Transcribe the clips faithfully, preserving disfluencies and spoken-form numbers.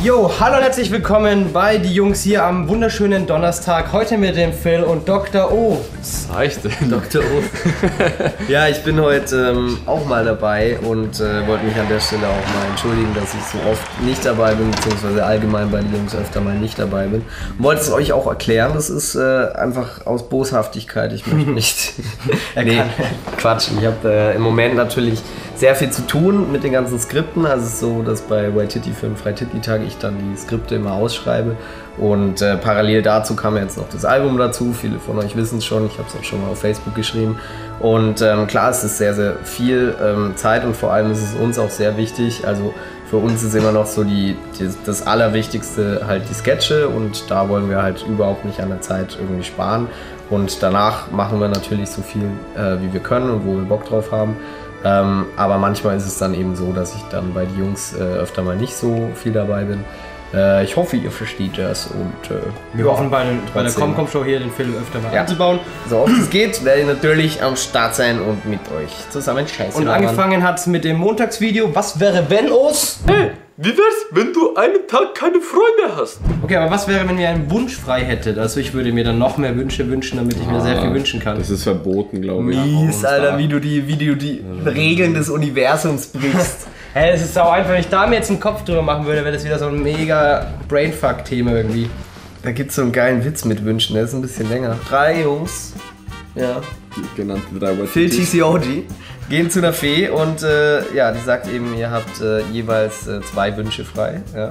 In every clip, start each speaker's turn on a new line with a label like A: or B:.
A: Jo, hallo und herzlich willkommen bei die Jungs hier am wunderschönen Donnerstag. Heute mit dem Phil und Doktor O.
B: Was sag ich denn?
C: Doktor O. Ja, ich bin heute ähm, auch mal dabei und äh, wollte mich an der Stelle auch mal entschuldigen, dass ich so oft nicht dabei bin, beziehungsweise allgemein bei den Jungs öfter mal nicht dabei bin. Und wollte es euch auch erklären, das ist äh, einfach aus Boshaftigkeit. Ich möchte nicht... nee, Quatsch. Ich habe äh, im Moment natürlich sehr viel zu tun mit den ganzen Skripten. Also es ist so, dass bei Waititi für den Freititi-Tag ich dann die Skripte immer ausschreibe. Und äh, parallel dazu kam jetzt noch das Album dazu. Viele von euch wissen es schon. Ich habe es auch schon mal auf Facebook geschrieben. Und ähm, klar, es ist sehr, sehr viel ähm, Zeit und vor allem ist es uns auch sehr wichtig. Also für uns ist immer noch so die, die, das Allerwichtigste halt die Sketche und da wollen wir halt überhaupt nicht an der Zeit irgendwie sparen. Und danach machen wir natürlich so viel, äh, wie wir können und wo wir Bock drauf haben. Ähm, aber manchmal ist es dann eben so, dass ich dann bei den Jungs äh, öfter mal nicht so viel dabei bin. Äh, ich hoffe, ihr versteht das und äh,
A: wir ja, hoffen bei, den, bei der Comcom-Show hier den Film öfter mal ja. anzubauen.
C: So oft es geht, werde ich natürlich am Start sein und mit euch zusammen scheiße.
A: Und angefangen hat es mit dem Montagsvideo. Was wäre, wenn os?
B: Hey, wie wär's, wenn du einen Tag keine Freunde hast?
A: Okay, aber was wäre, wenn ihr einen Wunsch frei hättet? Also ich würde mir dann noch mehr Wünsche wünschen, damit ich mir ah, sehr viel wünschen kann.
B: Das ist verboten, glaube ich.
C: Mies, Alter, wie du die, wie du die ja. Regeln des Universums brichst.
A: Hey, es ist sau einfach, wenn ich da mir jetzt einen Kopf drüber machen würde, wäre das wieder so ein mega Brainfuck-Thema irgendwie.
C: Da gibt's so einen geilen Witz mit Wünschen, der ist ein bisschen länger. Drei Jungs, ja,
B: die genannten drei
C: Phil, T C O G, gehen zu einer Fee und äh, ja, die sagt eben, ihr habt äh, jeweils äh, zwei Wünsche frei. Ja.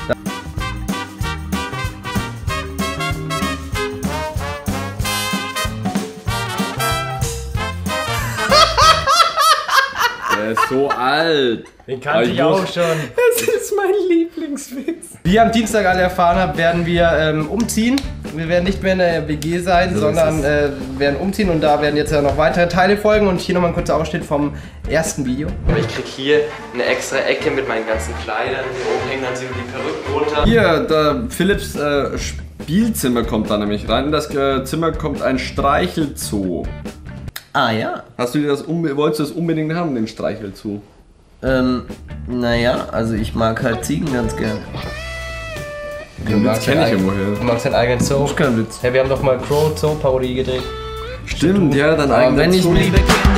B: Der ist so alt.
A: Den kannte ich, ich auch schon.
C: Das ist mein Lieblingswitz.
A: Wie ihr am Dienstag alle erfahren habt, werden wir ähm, umziehen. Wir werden nicht mehr in der W G sein, so sondern äh, werden umziehen und da werden jetzt ja noch weitere Teile folgen und hier nochmal ein kurzer Ausschnitt vom ersten Video. Ich krieg hier eine extra Ecke mit meinen ganzen Kleidern. Hier oben hängen dann so die Perücken runter.
B: Hier, der Philipps äh, Spielzimmer kommt da nämlich rein. In das äh, Zimmer kommt ein Streichelzoo.
C: Ah ja.
B: Hast du dir das wolltest du das unbedingt haben, den Streichelzoo?
C: Ähm, naja, also ich mag halt Ziegen ganz gern.
B: Den Witz kenne ich irgendwoher.
A: Du magst deinen eigenen Zoo?
B: Das ist kein Witz.
A: Hey, wir haben doch mal Crow Zoo Parodie gedreht.
B: Stimmt, ja, dein eigener
C: wenn ich
B: Zoo.
C: Mir,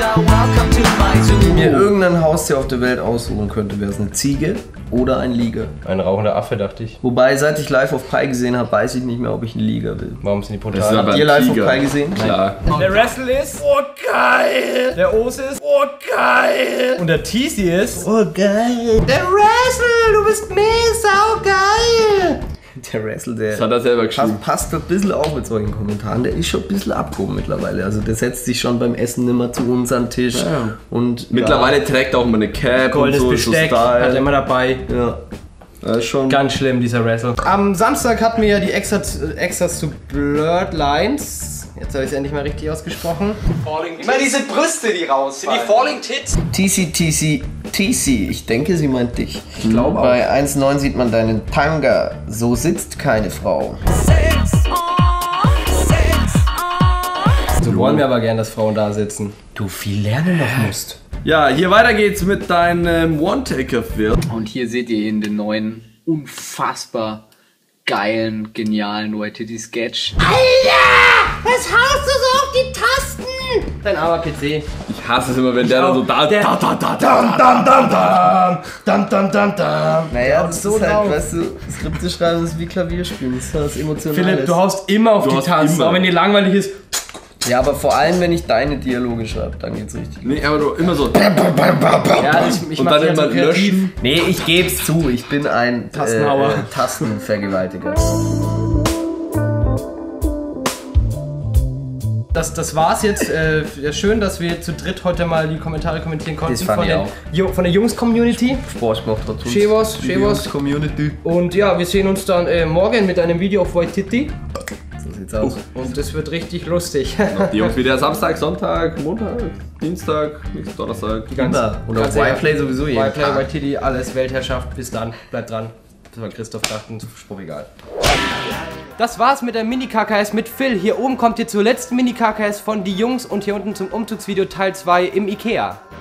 C: mir irgendein Haustier auf der Welt aussuchen könnte, wäre es eine Ziege oder ein Liger.
A: Ein rauchender Affe, dachte ich.
C: Wobei, seit ich Live of Pi gesehen habe, weiß ich nicht mehr, ob ich einen Liger will.
A: Warum sind die brutal?
C: Habt ihr Live of Pi gesehen?
B: Klar.
A: Der Wrestle ist oh geil. Der Os ist oh geil. Und der T C ist
C: oh geil.
A: Der Wrestle, du bist mega sau geil.
C: Der Wrestle, der
B: das hat er selber geschrieben.
C: Passt, passt ein bisschen auf mit solchen Kommentaren. Der ist schon ein bisschen abgehoben mittlerweile. Also der setzt sich schon beim Essen immer zu uns an den Tisch.
B: Ja.
C: Und
B: mittlerweile
C: ja,
B: trägt er auch mal eine Cap
A: goldenes
B: und so.
A: Besteck,
B: so
A: hat er immer dabei.
C: Ja.
B: Das ist schon
A: ganz schlimm, dieser Wrestle. Am Samstag hatten wir ja die Extras, Extras zu Blurred Lines. Jetzt habe ich es endlich mal richtig ausgesprochen. Falling Immer diese Brüste, die raus. Sind die Falling Tits?
C: T C, T C, T C. Ich denke, sie meint dich.
A: Ich glaube auch.
C: Bei eins Komma neun sieht man deinen Tanga. So sitzt keine Frau.
A: So wollen wir aber gern, dass Frauen da sitzen.
C: Du viel lernen noch musst.
B: Ja, hier weiter geht's mit deinem One-Taker-Film.
D: Und hier seht ihr ihn, den neuen, unfassbar geilen, genialen Waititi-Sketch.
E: Alter! Was haust du so auf die Tasten?
A: Dein armer P C.
B: Ich hasse es immer, wenn der dann so da,
A: der,
B: da, da, da,
A: da, da, da, da, da, da, da, da.
C: Naja, das
A: so
C: ist halt,
A: laut.
C: weißt du, Skripte schreiben ist wie Klavierspielen, das ist das Emotionales.
A: Philipp, du haust immer auf
B: Du
A: die
B: hast
A: Tasten,
B: immer.
A: auch wenn dir langweilig ist.
C: Ja, aber vor allem, wenn ich deine Dialoge schreibe, dann geht's richtig.
B: Nee, aber du immer so.
A: Ja, ich, ich
B: und
A: mach
B: dann
A: die
B: immer
A: halt so kreativ.
B: löschen.
C: Nee, ich geb's zu, ich bin ein
A: Tastenhauer.
C: Äh, äh, Tastenvergewaltiger.
A: Das, das war's jetzt. Äh, ja, schön, dass wir zu dritt heute mal die Kommentare kommentieren konnten.
C: Das fand
A: von,
C: ich
A: den,
C: auch.
A: Jo, von der Jungs-Community.
C: Spaß gemacht dazu.
A: Chevos, Chevos.
C: Community.
A: Und ja, wir sehen uns dann äh, morgen mit einem Video auf Waititi.
C: So sieht's aus.
A: Und das wird richtig lustig.
B: Die Jungs wieder Samstag, Sonntag, Montag, Dienstag, nächsten Donnerstag.
A: Die ganze,
C: Immer. Und auf Yplay sowieso jeden
A: Yplay,
C: Tag.
A: Waititi, alles Weltherrschaft. Bis dann. Bleibt dran. Das war Christoph Dachten. Spruch egal. Das war's mit der Mini-K K S mit Phil. Hier oben kommt ihr zur letzten Mini-K K S von die Jungs und hier unten zum Umzugsvideo Teil zwei im Ikea.